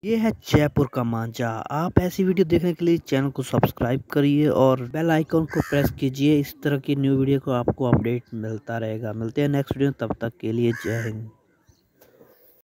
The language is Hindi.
ये है जयपुर का मांझा। आप ऐसी वीडियो देखने के लिए चैनल को सब्सक्राइब करिए और बेल आइकन को प्रेस कीजिए। इस तरह की न्यू वीडियो को आपको अपडेट मिलता रहेगा। मिलते हैं नेक्स्ट वीडियो, तब तक के लिए जय हिंद।